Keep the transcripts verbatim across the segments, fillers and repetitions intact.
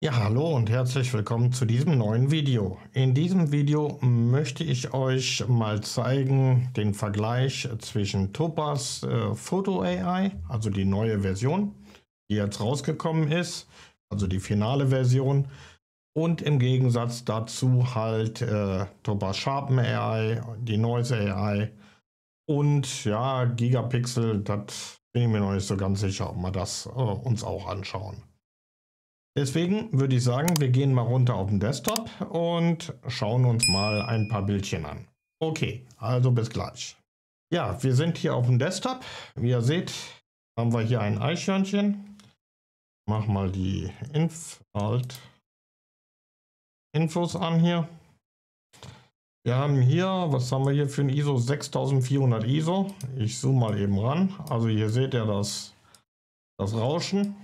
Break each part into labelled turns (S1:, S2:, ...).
S1: Ja, hallo und herzlich willkommen zu diesem neuen Video. In diesem Video möchte ich euch mal zeigen den Vergleich zwischen Topaz äh, Photo A I, also die neue Version, die jetzt rausgekommen ist, also die finale Version, und im Gegensatz dazu halt äh, Topaz Sharpen A I, die Noise A I und ja, Gigapixel, das bin ich mir noch nicht so ganz sicher, ob wir das äh, uns auch anschauen. Deswegen würde ich sagen, wir gehen mal runter auf den Desktop und schauen uns mal ein paar Bildchen an. Okay, also bis gleich. Ja, wir sind hier auf dem Desktop. Wie ihr seht, haben wir hier ein Eichhörnchen. Mach mal die Inf Alt Infos an hier. Wir haben hier, was haben wir hier für ein I S O? sechstausendvierhundert I S O. Ich zoome mal eben ran. Also hier seht ihr das, das Rauschen.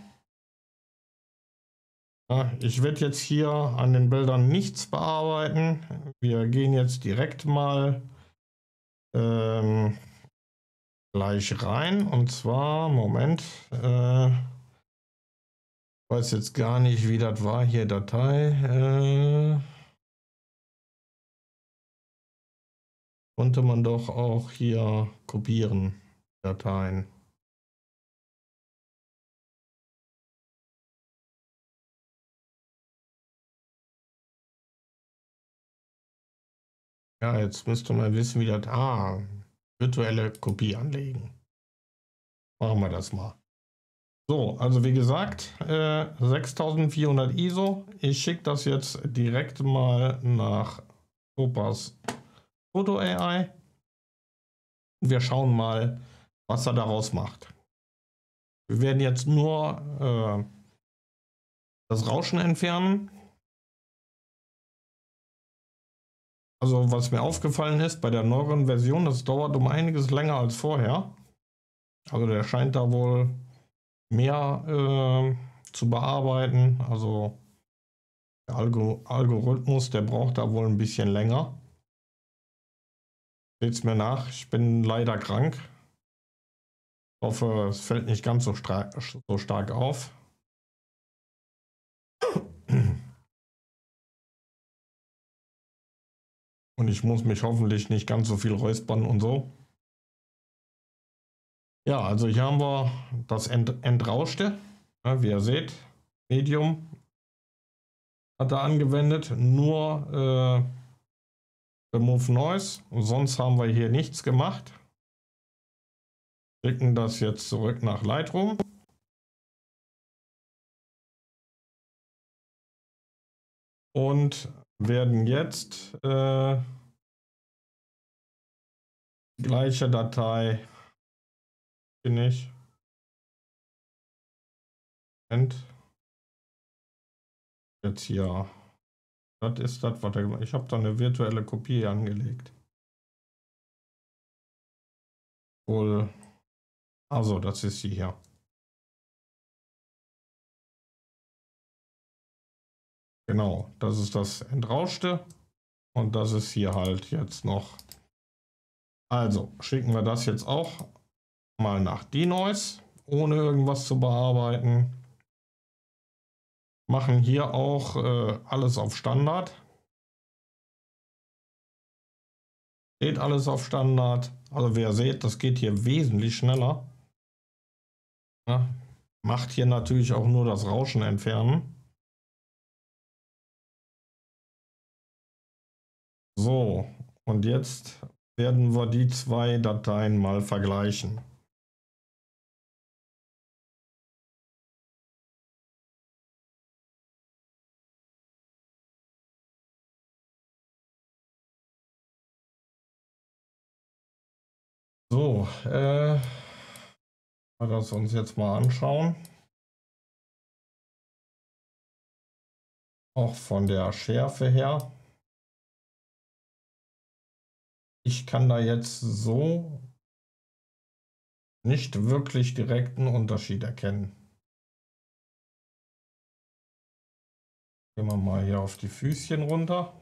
S1: Ich werde jetzt hier an den Bildern nichts bearbeiten. Wir gehen jetzt direkt mal ähm, gleich rein. Und zwar, Moment, äh, weiß jetzt gar nicht, wie das war hier, Datei. Äh, konnte man doch auch hier kopieren, Dateien. Ja, jetzt müsste man wissen, wie das. Ah, virtuelle Kopie anlegen. Machen wir das mal. So, also wie gesagt, äh, sechstausendvierhundert I S O. Ich schicke das jetzt direkt mal nach Topaz Photo A I. Wir schauen mal, was er daraus macht. Wir werden jetzt nur äh, das Rauschen entfernen. Also was mir aufgefallen ist bei der neueren Version, das dauert um einiges länger als vorher. Also der scheint da wohl mehr äh, zu bearbeiten. Also der Algo Algorithmus, der braucht da wohl ein bisschen länger. Seht es mir nach, ich bin leider krank. Ich hoffe, es fällt nicht ganz so, so stark auf. Und ich muss mich hoffentlich nicht ganz so viel räuspern und so. Ja, also hier haben wir das Ent Entrauschte. Ja, wie ihr seht, Medium hat er angewendet. Nur äh, Remove Noise. Sonst haben wir hier nichts gemacht. Schicken das jetzt zurück nach Lightroom. Und werden jetzt äh, gleiche Datei. Bin ich. Und jetzt hier. Das ist das, was er gemacht hat. Ich habe da eine virtuelle Kopie angelegt. Wohl. Also, das ist sie hier. Genau, das ist das Entrauschte. Und das ist hier halt jetzt noch. Also, schicken wir das jetzt auch mal nach Denoise, ohne irgendwas zu bearbeiten. Machen hier auch äh, alles auf Standard. Geht alles auf Standard. Also wie ihr seht, das geht hier wesentlich schneller. Ja, macht hier natürlich auch nur das Rauschen entfernen. So, und jetzt werden wir die zwei Dateien mal vergleichen. So, äh, mal das uns jetzt mal anschauen. Auch von der Schärfe her. Ich kann da jetzt so nicht wirklich direkten Unterschied erkennen. Gehen wir mal hier auf die Füßchen runter.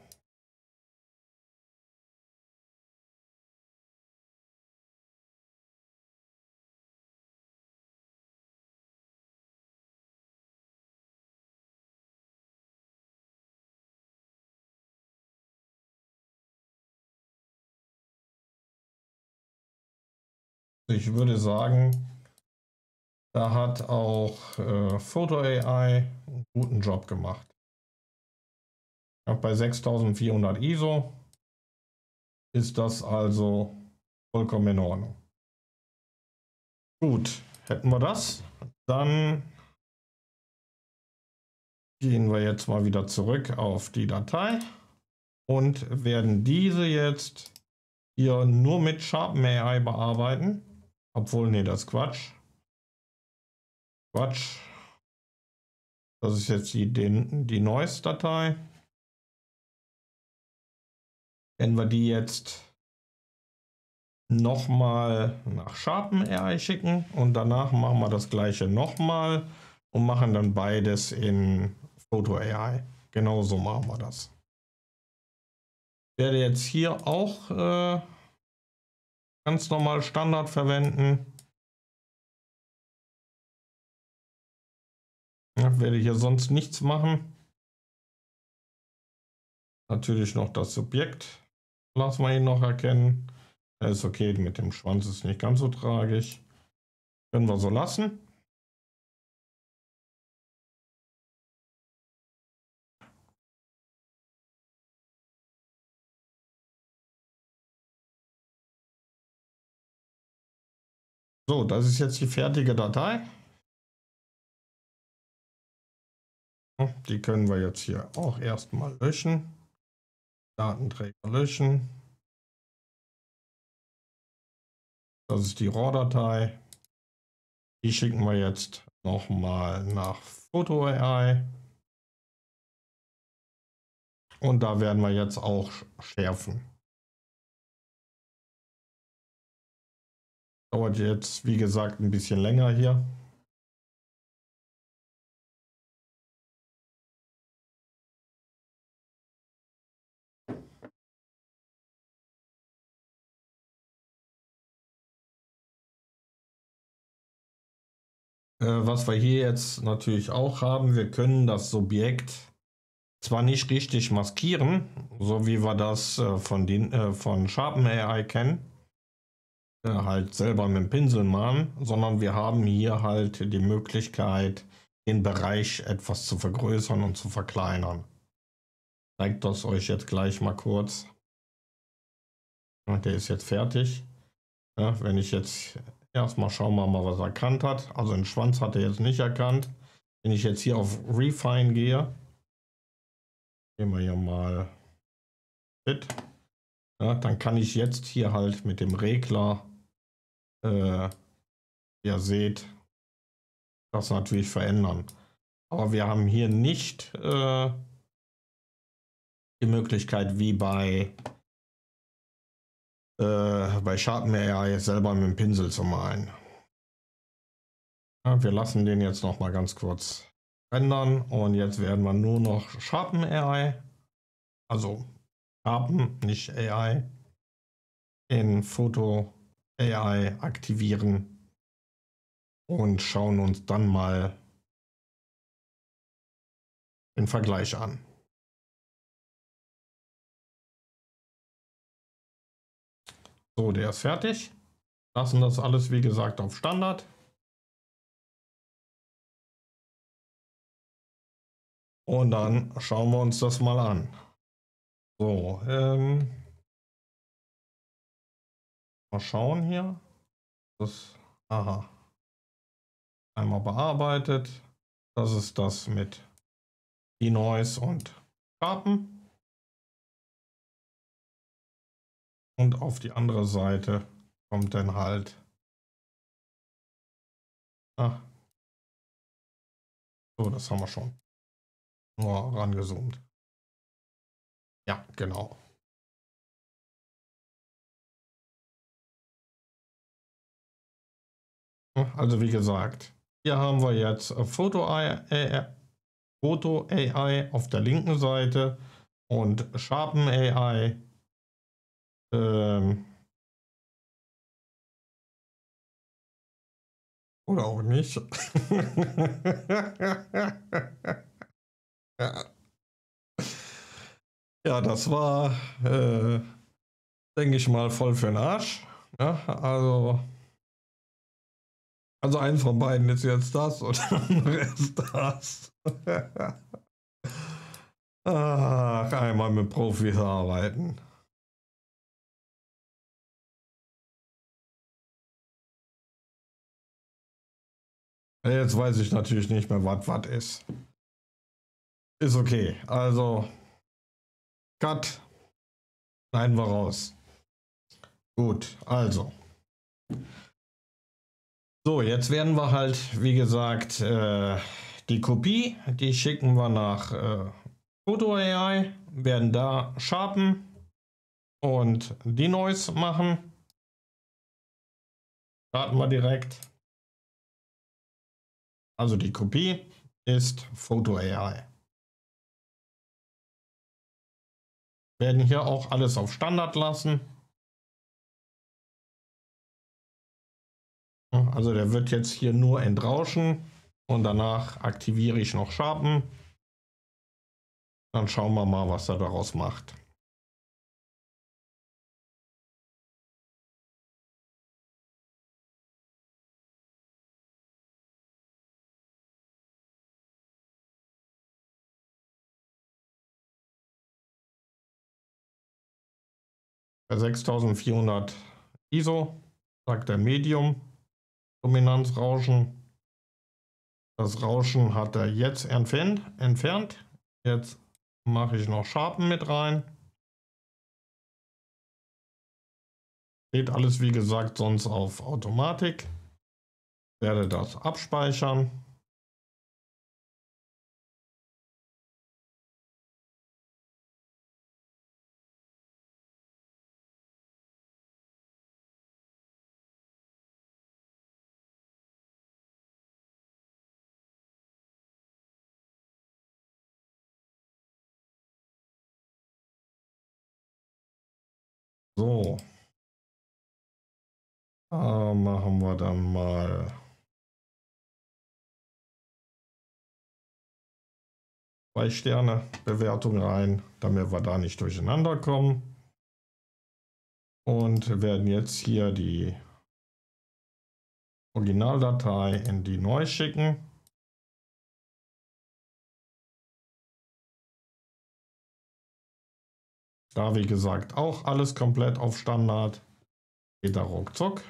S1: Ich würde sagen, da hat auch äh, Photo A I einen guten Job gemacht. Ja, bei sechstausendvierhundert I S O ist das also vollkommen in Ordnung. Gut, hätten wir das. Dann gehen wir jetzt mal wieder zurück auf die Datei und werden diese jetzt hier nur mit Sharpen A I bearbeiten. Obwohl, nee, das ist Quatsch. Quatsch. Das ist jetzt die, die, die Noise-Datei. Wenn wir die jetzt nochmal nach Sharpen A I schicken und danach machen wir das gleiche nochmal und machen dann beides in Photo A I. Genau so machen wir das. Ich werde jetzt hier auch äh, ganz normal Standard verwenden. Ja, werde hier sonst nichts machen. Natürlich noch das Subjekt. Lassen wir ihn noch erkennen. Er ist okay, mit dem Schwanz ist nicht ganz so tragisch. Können wir so lassen. So, das ist jetzt die fertige Datei. Die können wir jetzt hier auch erstmal löschen. Datenträger löschen. Das ist die RAW-Datei. Die schicken wir jetzt nochmal nach Photo A I. Und da werden wir jetzt auch schärfen. Dauert jetzt, wie gesagt, ein bisschen länger hier. Was wir hier jetzt natürlich auch haben, wir können das Subjekt zwar nicht richtig maskieren, so wie wir das von, den, von Sharpen A I kennen, halt selber mit dem Pinsel malen, sondern wir haben hier halt die Möglichkeit, den Bereich etwas zu vergrößern und zu verkleinern. Ich zeige das euch jetzt gleich mal kurz. Der ist jetzt fertig. Ja, wenn ich jetzt erstmal schauen wir mal, was er erkannt hat. Also den Schwanz hat er jetzt nicht erkannt. Wenn ich jetzt hier auf Refine gehe, gehen wir hier mal Fit, ja, dann kann ich jetzt hier halt mit dem Regler, äh, ihr seht, das natürlich verändern. Aber wir haben hier nicht äh, die Möglichkeit wie bei äh, bei Sharpen A I selber mit dem Pinsel zu malen. Ja, wir lassen den jetzt noch mal ganz kurz rendern und jetzt werden wir nur noch Sharpen A I, also Sharpen, nicht A I, in Photo A I aktivieren und schauen uns dann mal den Vergleich an. So, der ist fertig. Lassen das alles, wie gesagt, auf Standard. Und dann schauen wir uns das mal an. So, ähm, mal schauen hier. Das, aha. Einmal bearbeitet. Das ist das mit Denoise und Sharpen. Und auf die andere Seite kommt dann halt ah, so, das haben wir schon nur rangezoomt. Ja, genau. Also wie gesagt, hier haben wir jetzt Photo A I, Photo A I auf der linken Seite und Sharpen A I ähm, oder auch nicht. Ja. Ja, das war, äh, denke ich mal, voll für den Arsch. Ja, also Also eins von beiden ist jetzt das und das andere ist das. Ach, einmal mit Profis arbeiten. Jetzt weiß ich natürlich nicht mehr, was was ist. Ist okay. Also, Cut. Schneiden wir raus. Gut, also. So, jetzt werden wir halt, wie gesagt, äh, die Kopie, die schicken wir nach äh, Photo A I, werden da sharpen und Denoise machen. Starten wir direkt. Also die Kopie ist Photo A I. Werden hier auch alles auf Standard lassen. Also der wird jetzt hier nur entrauschen und danach aktiviere ich noch Sharpen. Dann schauen wir mal, was er daraus macht. Bei sechstausendvierhundert I S O sagt er Medium Dominanzrauschen. Das Rauschen hat er jetzt entfernt. entfernt. Jetzt mache ich noch Sharpen mit rein. Steht alles wie gesagt sonst auf Automatik. Werde das abspeichern. So. Da machen wir dann mal zwei Sterne Bewertung rein, damit wir da nicht durcheinander kommen. Und werden jetzt hier die Originaldatei in die neu schicken. Da wie gesagt auch alles komplett auf Standard. Geht da ruckzuck.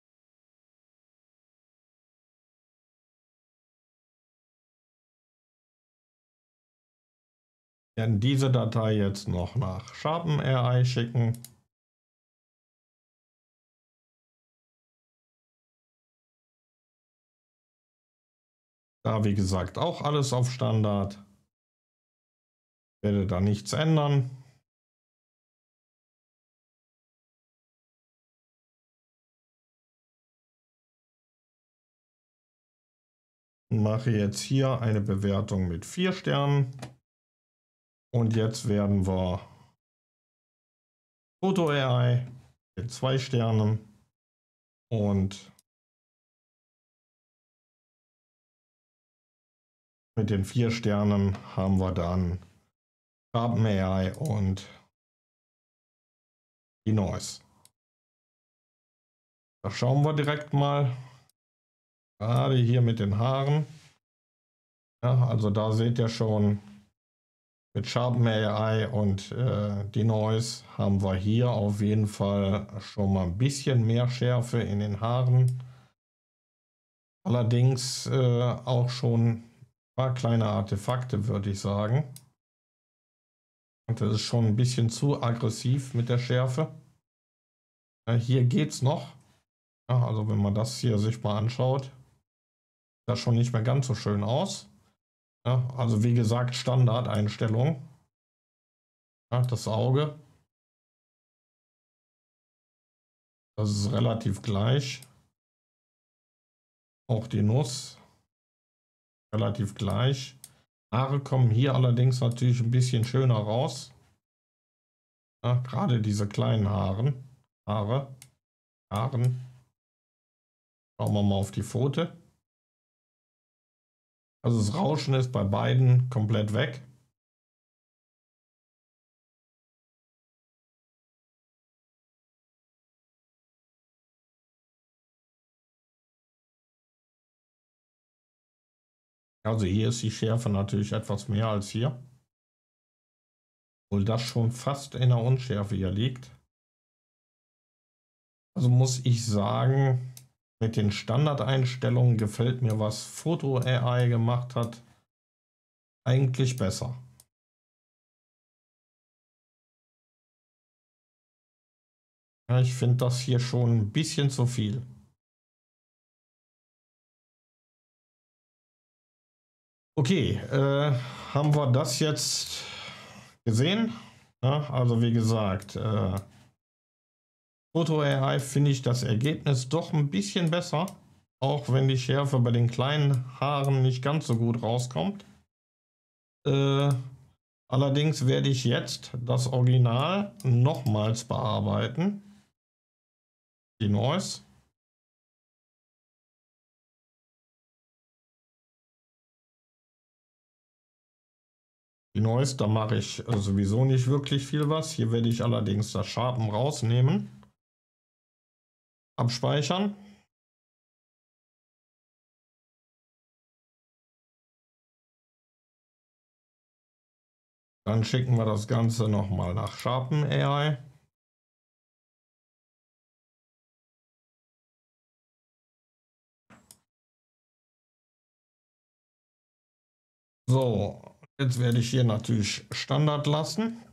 S1: Werden diese Datei jetzt noch nach Sharpen A I schicken. Da wie gesagt auch alles auf Standard. Werde da nichts ändern. Mache jetzt hier eine Bewertung mit vier Sternen. Und jetzt werden wir Photo A I mit zwei Sternen und mit den vier Sternen haben wir dann Sharpen A I und Denoise. Da schauen wir direkt mal, gerade hier mit den Haaren. Ja, also da seht ihr schon, mit Sharpen A I und äh, Denoise haben wir hier auf jeden Fall schon mal ein bisschen mehr Schärfe in den Haaren. Allerdings äh, auch schon ein paar kleine Artefakte, würde ich sagen. Und das ist schon ein bisschen zu aggressiv mit der Schärfe. Äh, hier geht es noch. Ja, also wenn man das hier sich mal anschaut, sieht das schon nicht mehr ganz so schön aus. Ja, also wie gesagt, Standardeinstellung. Ja, das Auge. Das ist relativ gleich. Auch die Nuss. Relativ gleich. Haare kommen hier allerdings natürlich ein bisschen schöner raus. Ja, gerade diese kleinen Haaren. Haare. Haaren. Schauen wir mal auf die Pfote. Also das Rauschen ist bei beiden komplett weg. Also hier ist die Schärfe natürlich etwas mehr als hier. Obwohl das schon fast in der Unschärfe hier liegt. Also muss ich sagen, mit den Standardeinstellungen gefällt mir, was Photo A I gemacht hat, eigentlich besser. Ja, ich finde das hier schon ein bisschen zu viel. Okay, äh, haben wir das jetzt gesehen? Ja, also wie gesagt, äh, Photo A I finde ich das Ergebnis doch ein bisschen besser, auch wenn die Schärfe bei den kleinen Haaren nicht ganz so gut rauskommt. Äh, allerdings werde ich jetzt das Original nochmals bearbeiten. Die Noise. Die Noise, da mache ich sowieso nicht wirklich viel was. Hier werde ich allerdings das Sharpen rausnehmen. Abspeichern. Dann schicken wir das Ganze nochmal nach Sharpen A I. So, jetzt werde ich hier natürlich Standard lassen.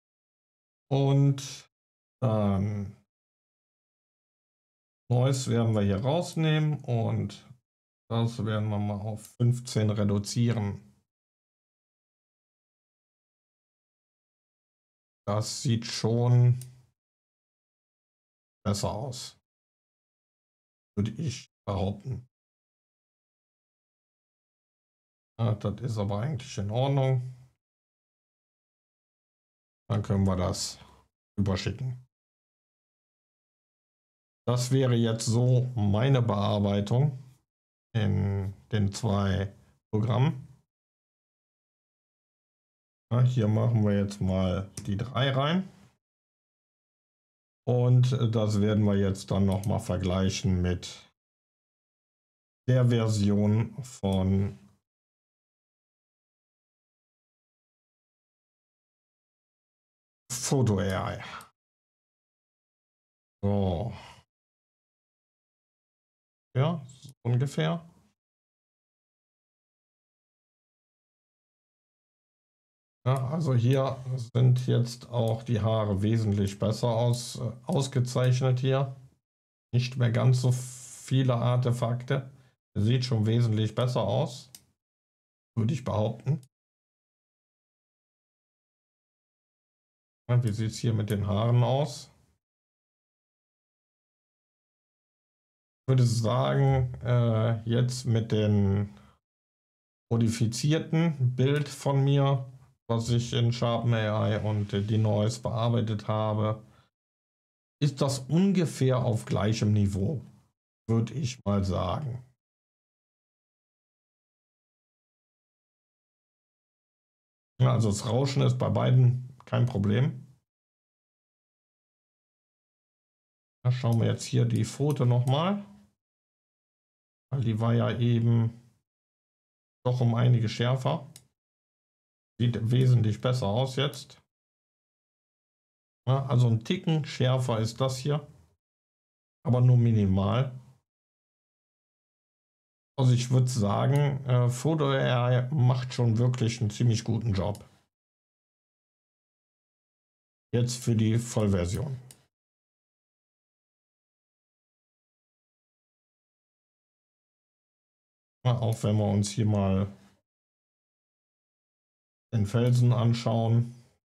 S1: Und dann Noise werden wir hier rausnehmen und das werden wir mal auf fünfzehn reduzieren. Das sieht schon besser aus, würde ich behaupten. Ja, das ist aber eigentlich in Ordnung. Dann können wir das überschicken. Das wäre jetzt so meine Bearbeitung in den zwei Programmen. Ja, hier machen wir jetzt mal die drei rein. Und das werden wir jetzt dann noch mal vergleichen mit der Version von Photo A I. So. Ja, so ungefähr. Ja, also hier sind jetzt auch die Haare wesentlich besser aus, äh, ausgezeichnet hier. Nicht mehr ganz so viele Artefakte. Sieht schon wesentlich besser aus, würde ich behaupten. Ja, wie sieht es hier mit den Haaren aus? Ich würde sagen, äh, jetzt mit dem modifizierten Bild von mir, was ich in Sharpen A I und äh, die Noise bearbeitet habe, ist das ungefähr auf gleichem Niveau, würde ich mal sagen. Ja, also das Rauschen ist bei beiden kein Problem. Da schauen wir jetzt hier die Pfote nochmal. Weil die war ja eben doch um einige schärfer. Sieht wesentlich besser aus jetzt. Ja, also ein Ticken schärfer ist das hier. Aber nur minimal. Also ich würde sagen, äh, Photo A I macht schon wirklich einen ziemlich guten Job. Jetzt für die Vollversion. Ja, auch wenn wir uns hier mal den Felsen anschauen.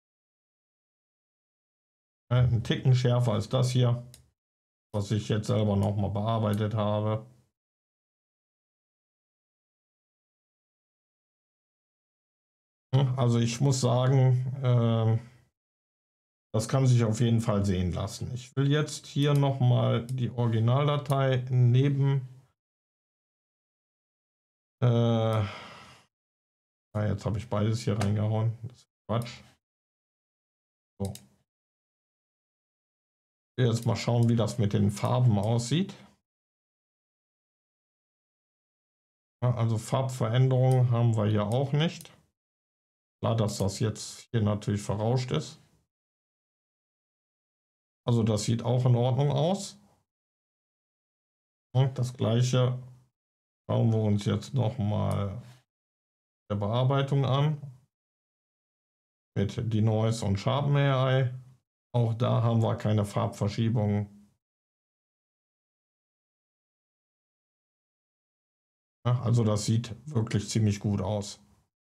S1: Ja, ein Ticken schärfer als das hier, was ich jetzt selber noch mal bearbeitet habe. Also ich muss sagen, äh, das kann sich auf jeden Fall sehen lassen. Ich will jetzt hier noch mal die Originaldatei neben. Äh, ah, jetzt habe ich beides hier reingehauen. Das ist Quatsch. So. Jetzt mal schauen, wie das mit den Farben aussieht. Ja, also Farbveränderungen haben wir hier auch nicht. Klar, dass das jetzt hier natürlich verrauscht ist. Also das sieht auch in Ordnung aus. Und das gleiche schauen wir uns jetzt noch mal der Bearbeitung an mit Denoise und Sharpen A I. Auch da haben wir keine Farbverschiebung. Ja, also das sieht wirklich ziemlich gut aus.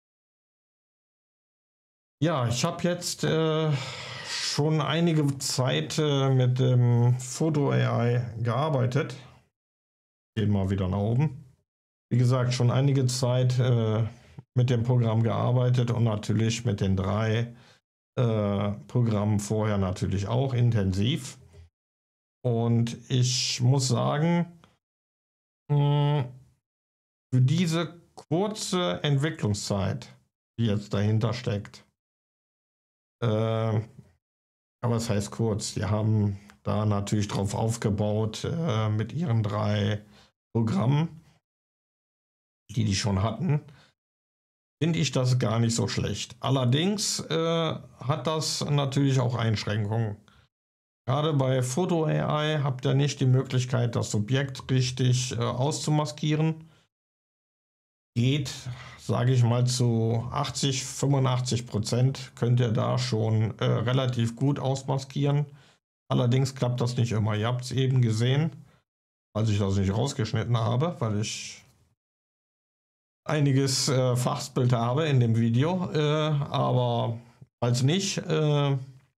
S1: Ja, ich habe jetzt äh, schon einige Zeit äh, mit dem Foto A I gearbeitet. Gehen wir wieder nach oben. Wie gesagt, schon einige Zeit äh, mit dem Programm gearbeitet und natürlich mit den drei äh, Programmen vorher natürlich auch intensiv. Und ich muss sagen, mh, für diese kurze Entwicklungszeit, die jetzt dahinter steckt, äh, aber es heißt kurz, die haben da natürlich drauf aufgebaut äh, mit ihren drei Programmen, die die schon hatten, finde ich das gar nicht so schlecht. Allerdings äh, hat das natürlich auch Einschränkungen. Gerade bei Foto A I habt ihr nicht die Möglichkeit, das Objekt richtig äh, auszumaskieren. Geht, sage ich mal, zu achtzig, fünfundachtzig Prozent könnt ihr da schon äh, relativ gut ausmaskieren. Allerdings klappt das nicht immer. Ihr habt es eben gesehen, als ich das nicht rausgeschnitten habe, weil ich einiges äh, Fachsbild habe in dem Video. Äh, aber falls nicht, äh,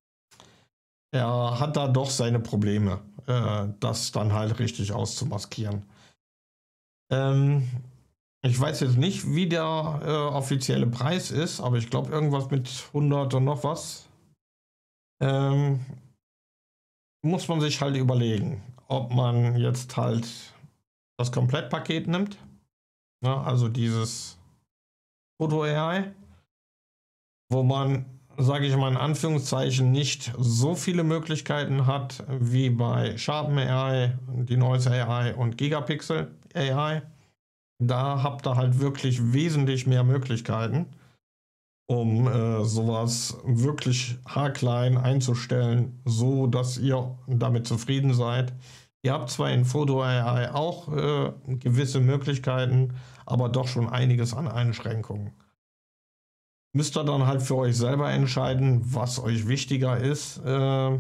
S1: er hat da doch seine Probleme, äh, das dann halt richtig auszumaskieren. Ähm, Ich weiß jetzt nicht, wie der äh, offizielle Preis ist, aber ich glaube irgendwas mit hundert und noch was. Ähm, muss man sich halt überlegen, ob man jetzt halt das Komplettpaket nimmt. Ja, also dieses Foto A I, wo man, sage ich mal in Anführungszeichen, nicht so viele Möglichkeiten hat wie bei Sharpen A I, Denoise A I und Gigapixel A I. Da habt ihr halt wirklich wesentlich mehr Möglichkeiten, um äh, sowas wirklich haarklein einzustellen, so dass ihr damit zufrieden seid. Ihr habt zwar in Foto A I auch äh, gewisse Möglichkeiten, aber doch schon einiges an Einschränkungen. Müsst ihr dann halt für euch selber entscheiden, was euch wichtiger ist. Äh,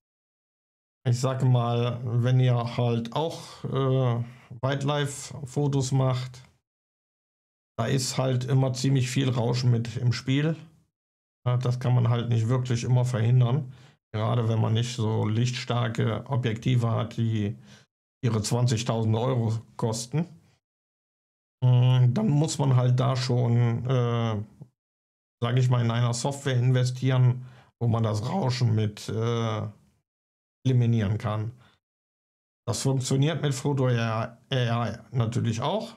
S1: ich sage mal, wenn ihr halt auch äh, Wildlife-Fotos macht, da ist halt immer ziemlich viel Rauschen mit im Spiel. Das kann man halt nicht wirklich immer verhindern. Gerade wenn man nicht so lichtstarke Objektive hat, die ihre zwanzigtausend Euro kosten. Dann muss man halt da schon, äh, sage ich mal, in einer Software investieren, wo man das Rauschen mit äh, eliminieren kann. Das funktioniert mit Foto A I natürlich auch.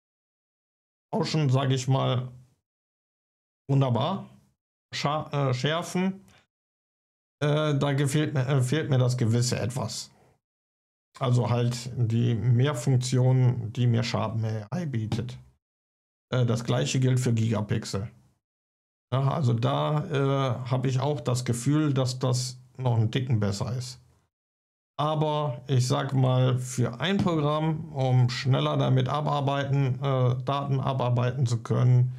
S1: Auch schon, sage ich mal, wunderbar. Scha äh, schärfen, äh, da gefällt mir, äh, fehlt mir das gewisse etwas. Also halt die Mehrfunktionen, die mir Sharpen A I bietet. Äh, das gleiche gilt für Gigapixel. Ja, also da äh, habe ich auch das Gefühl, dass das noch ein Ticken besser ist. Aber ich sag mal, für ein Programm, um schneller damit abarbeiten, äh, Daten abarbeiten zu können,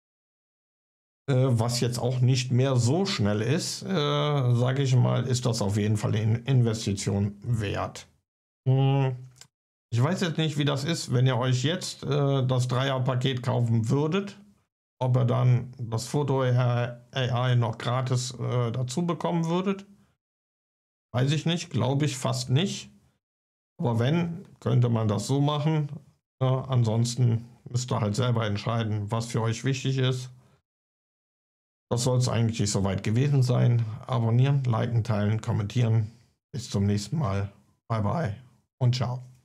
S1: äh, was jetzt auch nicht mehr so schnell ist, äh, sage ich mal, ist das auf jeden Fall eine Investition wert. Hm. Ich weiß jetzt nicht, wie das ist, wenn ihr euch jetzt äh, das Dreier-Paket kaufen würdet, ob ihr dann das Foto A I noch gratis äh, dazu bekommen würdet. Weiß ich nicht, glaube ich fast nicht. Aber wenn, könnte man das so machen. Ja, ansonsten müsst ihr halt selber entscheiden, was für euch wichtig ist. Das soll es eigentlich soweit gewesen sein. Abonnieren, liken, teilen, kommentieren. Bis zum nächsten Mal. Bye bye und ciao.